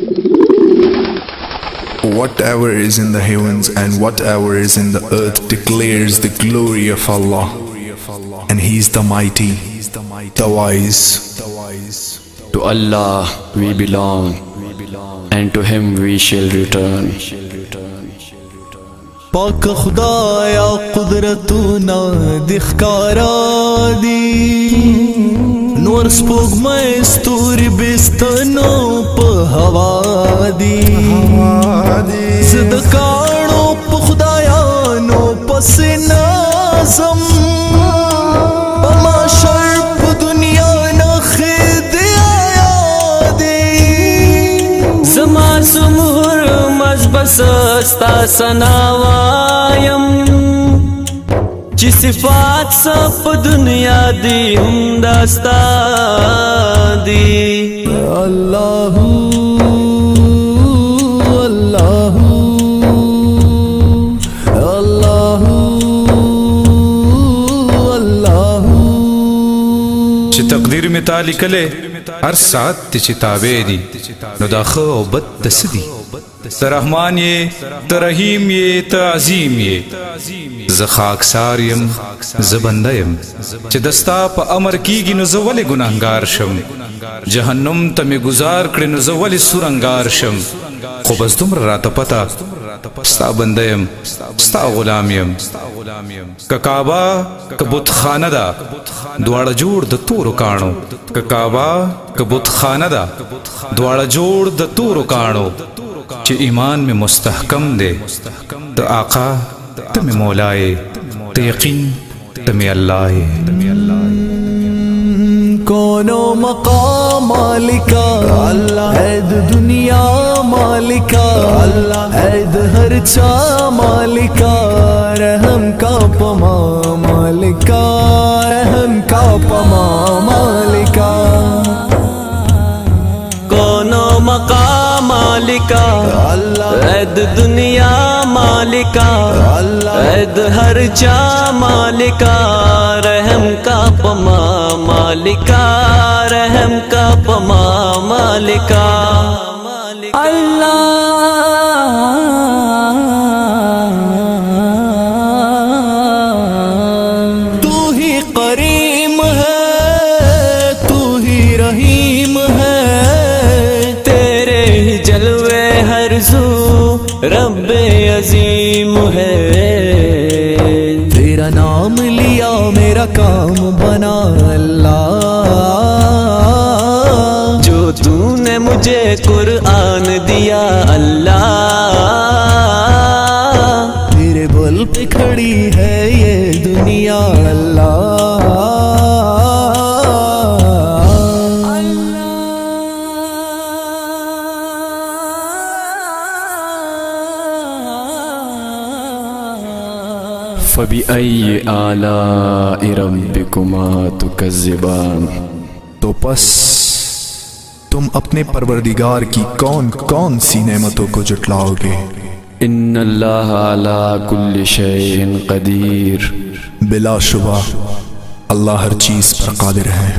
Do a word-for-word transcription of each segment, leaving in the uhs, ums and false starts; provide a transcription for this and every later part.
Whatever is in the heavens and whatever is in the earth declares the glory of Allah, and He is the mighty, the wise. To Allah we belong, and to Him we shall return. پاک خدایا قدرتنا دخکارا دی نور سپوږمۍ ستوري بستنو په هوا دی زه د کاڼو په خدایانو پسې norms په محشر په دنیا نښې د آیا دی زما سمور مزبس ستا ثنا وایم چې صفات سب دنیا دی هم داستا دی اللہ اللہ اللہ اللہ چې تقدیر می تا لیکلې هر ساعت تی چې تابع دي نو دا ښه او بد د څه دي ته رحمان یې ته رحیم یې ته عظیم یې زه خاکسار یم زه بنده یم چې د ستا په امر کیږي نو زه ولې ګناهګار شم جهنم ته مې گزار کړې نو زه ولې سورنګار شم خو بس دومره راته پته ستا بنده یم ستا غلام یم که کعبه که بتخانه ده دواړه جوړ د تورو کاڼو که کعبه که بتخانه ده دواړه جوړ د تورو کاڼو چې ایمان میں مستحکم دے تو آقا تم مولائے تو یقین تم اللہ کونو مقام مالکا عید دنیا مالکا عید ہر چا مالکا رحم کا پما مالکا رحم کا پما مالکا کونو مقام مالکا عید دنیا مالکا عید ہر چا مالکا رحم کا پما مالکا رحم کا پما مالکا اللہ تو ہی کریم ہے تو ہی رحیم ہے تیرے ہی جلوے ہر زو رب عظیم ہے تیرا نام لیا میرا کام بنا اللہ جو تو نے مجھے قرآن دیا اللہ تیرے بل پہ کھڑی ہے یہ دنیا اللہ فَبِأَيِّ آلَاءِ رَبِّكُمَا تُكَذِّبَانِ تو پس تم اپنے پروردگار کی کون کون سی نعمتوں کو جٹلاؤ گے ان اللہ علی کل شیء قدیر بلا شبہ اللہ ہر چیز پر قادر ہے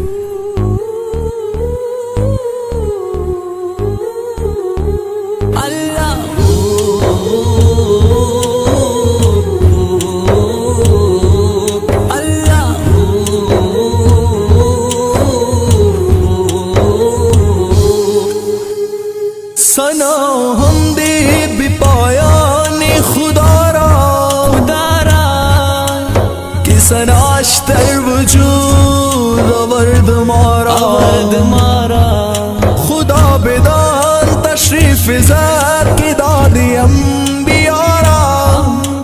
سنا ہم دے بھی پایا نے خدا را خدا را کسناش تر وجود ورد مارا ورد مارا خدا بدان تشریف ذات کی دادی انبیاء را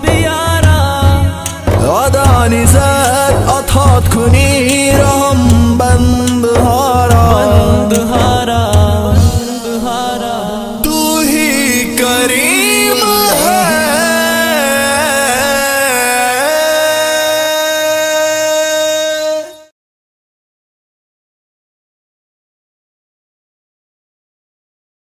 آدانی ذات اتحاد کنی رحم بند ہارا بند ہارا